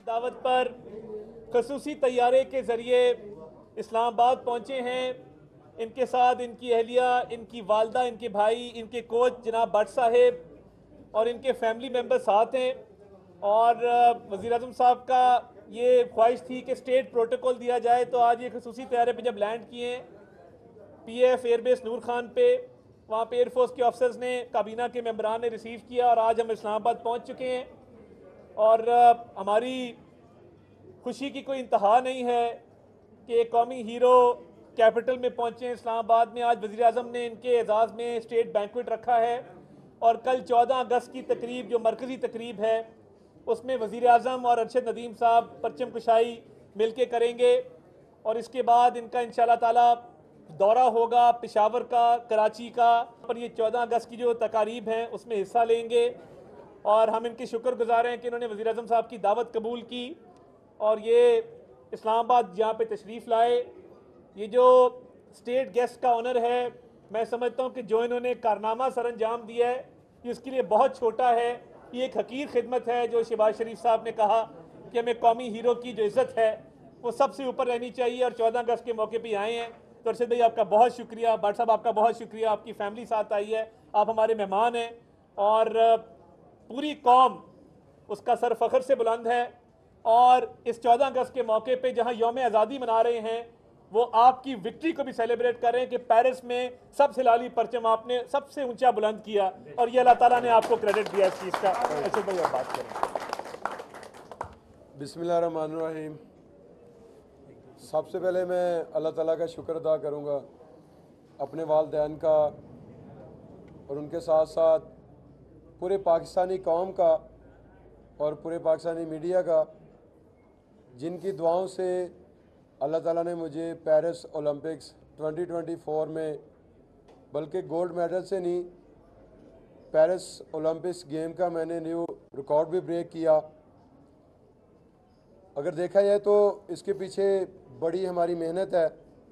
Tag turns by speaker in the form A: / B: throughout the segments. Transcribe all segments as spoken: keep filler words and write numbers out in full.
A: दावत पर खसूसी तैयारे के ज़रिए इस्लामाबाद पहुँचे हैं। इनके साथ इनकी अहलिया, इनकी वालदा, इनके भाई, इनके कोच जनाब भट्ट साहेब और इनके फैमिली मेम्बर साथ हैं। और वज़ीर आज़म साहब का ये ख्वाहिश थी कि स्टेट प्रोटोकॉल दिया जाए, तो आज ये खसूसी तैयारे पे जब लैंड किए P F airbase Noor Khan पे, वहाँ पे एयरफोर्स के ऑफिसर्स ने, काबीना के मेम्बरान ने रिसीव किया और आज हम इस्लामाबाद पहुँच चुके हैं। और हमारी खुशी की कोई इंतहा नहीं है कि एक कौमी हीरो कैपिटल में पहुँचे इस्लामाबाद में। आज वज़ीर आज़म ने इनके एजाज़ में स्टेट बैंक्वेट रखा है और कल चौदह अगस्त की तकरीब जो मरकज़ी तकरीब है उसमें वज़ीर आज़म और अरशद नदीम साहब परचम कुशाई मिल के करेंगे। और इसके बाद इनका इंशाअल्लाह ताला दौरा होगा पेशावर का, कराची का, पर ये चौदह अगस्त की जो तकारीब हैं उसमें हिस्सा लेंगे। और हम इनके शुक्रगुजार हैं कि इन्होंने वज़ीर आज़म साहब की दावत कबूल की और ये इस्लामाबाद यहाँ पे तशरीफ़ लाए। ये जो स्टेट गेस्ट का ऑनर है, मैं समझता हूँ कि जो इन्होंने कारनामा सर अंजाम दिया है ये उसके लिए बहुत छोटा है। ये एक हकीर खिदमत है जो शहबाज शरीफ साहब ने कहा कि हमें कौमी हीरो की जो इज़्ज़त है वो सबसे ऊपर रहनी चाहिए। और चौदह अगस्त के मौके पर आए हैं, तो अरशद भाई आपका बहुत शुक्रिया, भट्ट साहब आपका बहुत शुक्रिया, आपकी फैमिली साथ आई है, आप हमारे मेहमान हैं और पूरी कौम उसका सर फ़ख्र से बुलंद है। और इस चौदह अगस्त के मौके पे जहां यौम आज़ादी मना रहे हैं वो आपकी विक्ट्री को भी सेलिब्रेट कर रहे हैं कि पेरिस में सबसे लाली परचम आपने सबसे ऊंचा बुलंद किया और ये अल्लाह ताला ने आपको क्रेडिट दिया इस चीज़ का। अच्छा भाई आप बात करें।
B: बिस्मिल्लाहिर्रहमानिर्रहीम। सबसे पहले मैं अल्लाह ताला का शुक्र अदा करूँगा अपने वालिदैन का और उनके साथ साथ पूरे पाकिस्तानी कौम का और पूरे पाकिस्तानी मीडिया का, जिनकी दुआओं से अल्लाह ताला ने मुझे Paris Olympics twenty twenty four में, बल्कि गोल्ड मेडल से नहीं, पेरिस ओलंपिक्स गेम का मैंने न्यू रिकॉर्ड भी ब्रेक किया। अगर देखा जाए तो इसके पीछे बड़ी हमारी मेहनत है।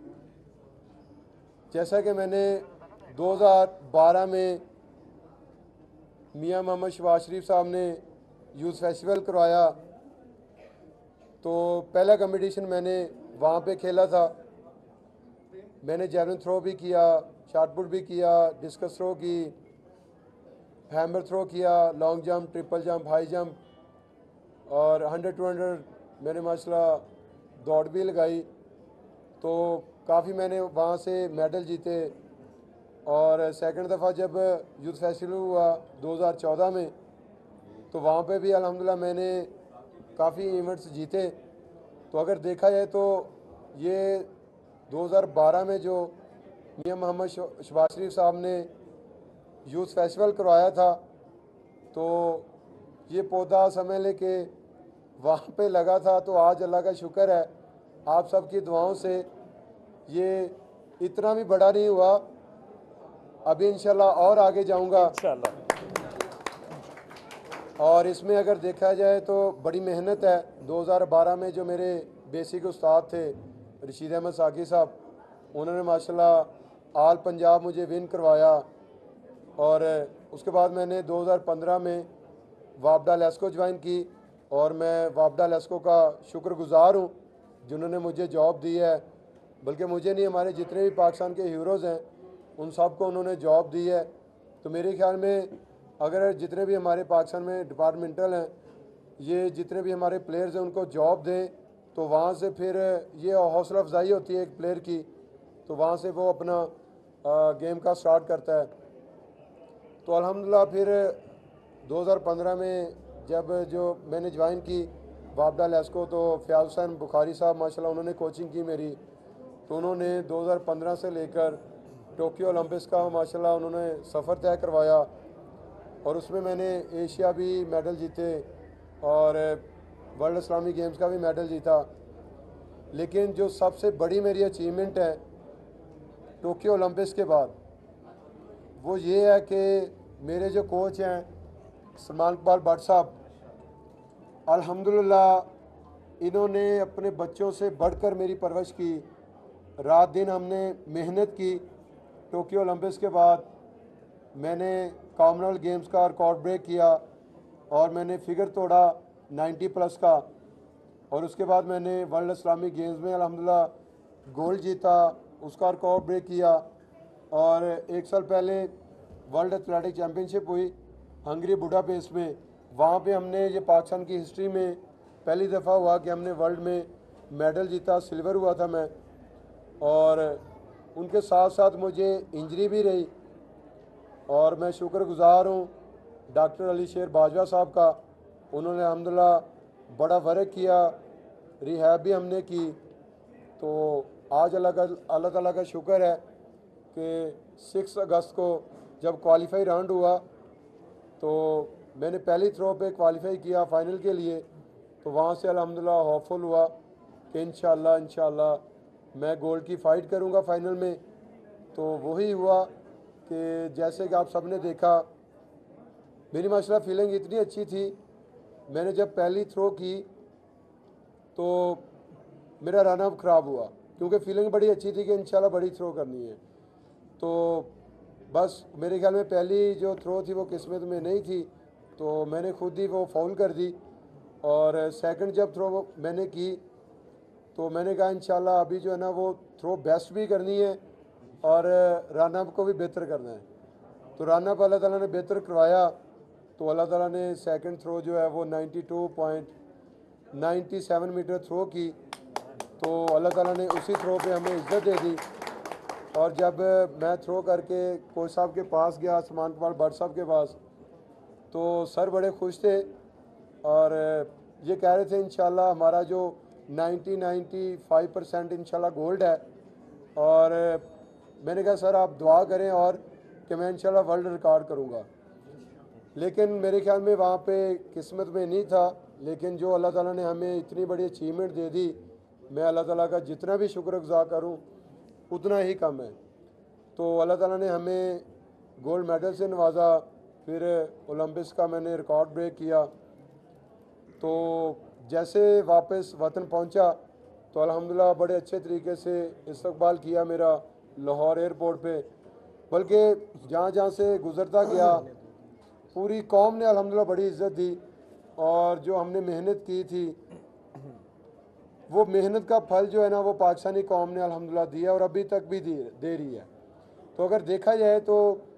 B: जैसा कि मैंने दो हज़ार बारह में मियां मोहम्मद शहबाज शरीफ साहब ने यूथ फेस्टिवल करवाया, तो पहला कंपटीशन मैंने वहाँ पे खेला था। मैंने जैवलिन थ्रो भी किया, शॉटपुट भी किया, डिस्कस थ्रो की, हैमर थ्रो किया, long jump, triple jump, high jump और हंड्रेड टू हंड्रेड मैंने माशाल्लाह दौड़ भी लगाई। तो काफ़ी मैंने वहाँ से मेडल जीते। और सेकंड दफ़ा जब यूथ फेस्टिवल हुआ दो हज़ार चौदह में, तो वहाँ पे भी अल्हम्दुलिल्लाह मैंने काफ़ी इवेंट्स जीते। तो अगर देखा जाए तो ये दो हज़ार बारह में जो मियां मोहम्मद शहबाज शरीफ साहब ने यूथ फेस्टिवल करवाया था, तो ये पौधा समझ ले कि वहाँ पे लगा था। तो आज अल्लाह का शुक्र है आप सबकी दुआओं से ये इतना भी बड़ा नहीं हुआ, अभी इंशाल्लाह और आगे जाऊँगा
A: इंशाल्लाह।
B: और इसमें अगर देखा जाए तो बड़ी मेहनत है। दो हज़ार बारह में जो मेरे बेसिक उस्ताद थे रशीद अहमद साकी साहब, उन्होंने माशाल्लाह आल पंजाब मुझे विन करवाया। और उसके बाद मैंने दो हज़ार पंद्रह में वापडा लेस्को ज्वाइन की और मैं वापडा लेस्को का शुक्रगुजार हूँ जिन्होंने मुझे जॉब दी है। बल्कि मुझे नहीं, हमारे जितने भी पाकिस्तान के हीरोज़ हैं उन सब को उन्होंने जॉब दी है। तो मेरे ख्याल में अगर जितने भी हमारे पाकिस्तान में डिपार्टमेंटल हैं, ये जितने भी हमारे प्लेयर्स हैं उनको जॉब दें, तो वहाँ से फिर ये हौसला अफजाई होती है एक प्लेयर की, तो वहाँ से वो अपना आ, गेम का स्टार्ट करता है। तो अल्हम्दुलिल्लाह फिर दो हज़ार पंद्रह में जब जो मैंने ज्वाइन की वापडा लेस्को, तो फ़याज़ हुसैन बुखारी साहब माशाल्लाह उन्होंने कोचिंग की मेरी। तो उन्होंने दो हज़ार पंद्रह से लेकर टोक्यो ओलंपिक्स का माशाल्लाह उन्होंने सफ़र तय करवाया और उसमें मैंने एशिया भी मेडल जीते और वर्ल्ड इस्लामी गेम्स का भी मेडल जीता। लेकिन जो सबसे बड़ी मेरी अचीवमेंट है टोक्यो ओलंपिक्स के बाद, वो ये है कि मेरे जो कोच हैं सलमान इकबाल भट्ट साहब, अल्हम्दुलिल्लाह इन्होंने अपने बच्चों से बढ़कर मेरी परवरिश की। रात दिन हमने मेहनत की। टोक्यो ओलंपिक्स के बाद मैंने कॉमनवेल्थ गेम्स का रिकॉर्ड ब्रेक किया और मैंने फिगर तोड़ा नाइन्टी प्लस का। और उसके बाद मैंने वर्ल्ड इस्लामिक गेम्स में अल्हम्दुलिल्लाह गोल्ड जीता, उसका रिकॉर्ड ब्रेक किया। और एक साल पहले वर्ल्ड एथलेटिक चैम्पियनशिप हुई हंगरी बुडापेस्ट में, वहाँ पे हमने ये पाकिस्तान की हिस्ट्री में पहली दफ़ा हुआ कि हमने वर्ल्ड में मेडल जीता, सिल्वर हुआ था मैं। और उनके साथ साथ मुझे इंजरी भी रही और मैं शुक्रगुज़ार हूँ डॉक्टर अली शेर बाजवा साहब का। उन्होंने अल्हम्दुलिल्लाह बड़ा वर्क किया, रिहैब भी हमने की। तो आज अल्लाह का अल्लाह ताला का शुक्र है कि सिक्स अगस्त को जब क्वालिफाई राउंड हुआ तो मैंने पहली थ्रो पे क्वालिफाई किया फाइनल के लिए। तो वहाँ से अल्हम्दुलिल्लाह होपफुल हुआ कि इंशाअल्लाह इंशाअल्लाह मैं गोल्ड की फ़ाइट करूँगा फाइनल में। तो वही हुआ कि जैसे कि आप सब ने देखा, मेरी माशाल्लाह फीलिंग इतनी अच्छी थी। मैंने जब पहली थ्रो की तो मेरा रन अप ख़राब हुआ, क्योंकि फीलिंग बड़ी अच्छी थी कि इंशाल्लाह बड़ी थ्रो करनी है। तो बस मेरे ख्याल में पहली जो थ्रो थी वो किस्मत में नहीं थी, तो मैंने खुद ही वो फाउल कर दी। और सेकंड जब थ्रो मैंने की तो मैंने कहा इंशाल्लाह अभी जो है ना वो थ्रो बेस्ट भी करनी है और रन अप को भी बेहतर करना है। तो रन अप अल्लाह ताला ने बेहतर करवाया। तो अल्लाह ताला ने सेकंड थ्रो जो है वो बानवे point ninety seven metre throw की। तो अल्लाह ताला ने उसी थ्रो पे हमें इज़्ज़त दे दी। और जब मैं थ्रो करके कोच साहब के पास गया, सलमान कुमार भट्ट साहब के पास, तो सर बड़े खुश थे और ये कह रहे थे इंशाल्लाह हमारा जो नाइन्टी नाइन्टी फाइव परसेंट इंशाल्लाह गोल्ड है। और मैंने कहा सर आप दुआ करें और कि मैं इंशाल्लाह वर्ल्ड रिकॉर्ड करूँगा। लेकिन मेरे ख्याल में वहाँ पे किस्मत में नहीं था, लेकिन जो अल्लाह ताला ने हमें इतनी बड़ी अचीवमेंट दे दी, मैं अल्लाह ताला का जितना भी शुक्रगुज़ार करूँ उतना ही कम है। तो अल्लाह ताला ने हमें गोल्ड मेडल से नवाजा, फिर ओलंपिक्स का मैंने रिकॉर्ड ब्रेक किया। तो जैसे वापस वतन पहुंचा तो अल्हम्दुलिल्लाह बड़े अच्छे तरीके से इस्तकबाल किया मेरा लाहौर एयरपोर्ट पे। बल्कि जहाँ जहाँ से गुज़रता गया पूरी कौम ने अल्हम्दुलिल्लाह बड़ी इज़्ज़त दी। और जो हमने मेहनत की थी वो मेहनत का फल जो है ना वो पाकिस्तानी कौम ने अल्हम्दुलिल्लाह दिया और अभी तक भी दी दे रही है। तो अगर देखा जाए तो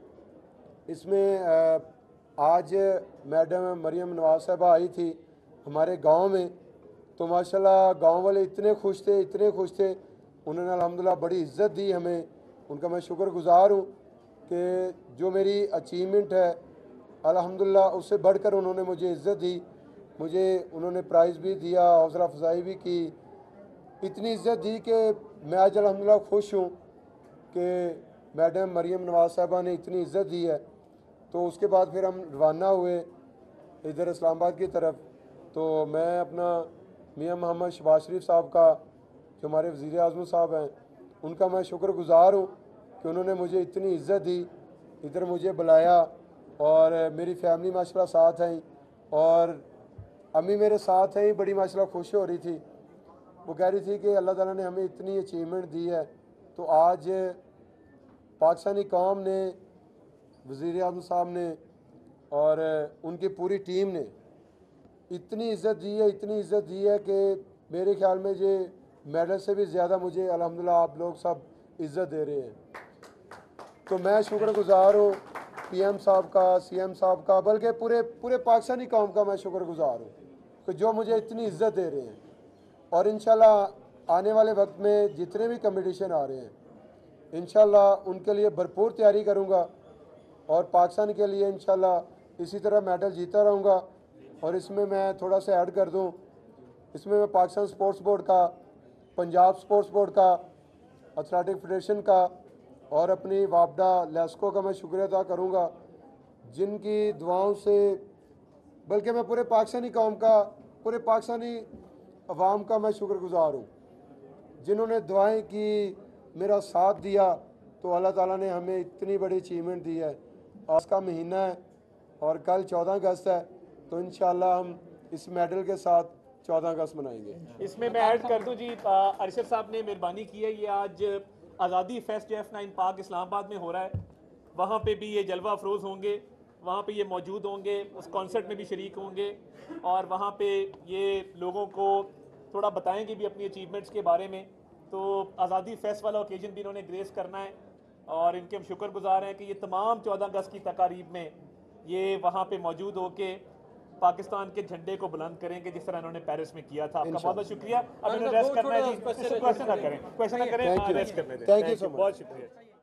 B: इसमें आज मैडम मरियम नवाज साहबा आई थी हमारे गांव में, तो माशाल्लाह गांव वाले इतने खुश थे इतने खुश थे, उन्होंने अल्हम्दुलिल्लाह बड़ी इज़्ज़त दी हमें। उनका मैं शुक्रगुज़ार हूँ कि जो मेरी अचीवमेंट है अल्हम्दुलिल्लाह उससे बढ़कर उन्होंने मुझे इज़्ज़त दी। मुझे उन्होंने प्राइज़ भी दिया, हौसला अफजाई भी की, इतनी इज़्ज़त दी कि मैं आज अल्हम्दुलिल्लाह खुश हूँ कि मैडम मरियम नवाज साहबा ने इतनी इज़्ज़त दी है। तो उसके बाद फिर हम रवाना हुए इधर इस्लामाबाद की तरफ। तो मैं अपना मियाँ मोहम्मद शहबाज शरीफ साहब का, जो हमारे वज़ीर आज़म साहब हैं, उनका मैं शुक्रगुज़ार हूँ कि उन्होंने मुझे इतनी इज़्ज़त दी, इधर मुझे बुलाया। और मेरी फैमिली माशाल्लाह साथ हैं और अम्मी मेरे साथ हैं, बड़ी माशाल्लाह खुश हो रही थी। वो कह रही थी कि अल्लाह ताला ने हमें इतनी अचीवमेंट दी है। तो आज पाकिस्तानी कौम ने, वज़ीर आज़म साहब ने और उनकी पूरी टीम ने इतनी इज़्ज़त दी है इतनी इज़्ज़त दी है कि मेरे ख्याल में ये मेडल से भी ज़्यादा मुझे अल्हम्दुलिल्लाह आप लोग सब इज़्ज़त दे रहे हैं। तो मैं शुक्रगुज़ार हूँ पीएम साहब का, सीएम साहब का, बल्कि पूरे पूरे पाकिस्तानी कौम का मैं शुक्रगुज़ार हूँ कि जो मुझे इतनी इज़्ज़त दे रहे हैं। और इंशाल्लाह आने वाले वक्त में जितने भी कंपटीशन आ रहे हैं इंशाल्लाह उनके लिए भरपूर तैयारी करूँगा और पाकिस्तान के लिए इंशाल्लाह इसी तरह मेडल जीता रहूँगा। और इसमें मैं थोड़ा सा ऐड कर दूँ, इसमें मैं पाकिस्तान स्पोर्ट्स बोर्ड का, पंजाब स्पोर्ट्स बोर्ड का, एथलेटिक फेडरेशन का और अपनी वापडा लेस्को का मैं शुक्रिया अदा करूँगा, जिनकी दुआओं से, बल्कि मैं पूरे पाकिस्तानी कौम का, पूरे पाकिस्तानी अवाम का मैं शुक्रगुज़ार हूँ जिन्होंने दुआएं की, मेरा साथ दिया। तो अल्लाह ताला ने हमें इतनी बड़ी अचीवमेंट दी है। आज का महीना है और कल चौदह अगस्त है, तो इंशाल्लाह हम इस मेडल के साथ चौदह अगस्त मनाएंगे।
A: इसमें मैं ऐड कर दूं जी, अरशद साहब ने मेहरबानी की है। ये आज Azadi fest F nine park Islamabad में हो रहा है, वहाँ पे भी ये जलवा अफरोज़ होंगे, वहाँ पे ये मौजूद होंगे, उस कॉन्सर्ट में भी शरीक होंगे और वहाँ पे ये लोगों को थोड़ा बताएंगे भी अपनी अचीवमेंट्स के बारे में। तो आज़ादी फेस्ट वाला ओकेजन भी इन्होंने ग्रेस करना है और इनके हम शुक्रगुजार हैं कि ये तमाम चौदह अगस्त की तकारीब में ये वहाँ पे मौजूद होके पाकिस्तान के झंडे को बुलंद करेंगे जिस तरह इन्होंने पेरिस में किया था। आपका बहुत बहुत शुक्रिया। अब इन्हें रेस्ट करना है जी, क्वेश्चन ना करें, क्वेश्चन ना करें, रेस्ट करने दें।
B: Thank you so much.
A: बहुत शुक्रिया।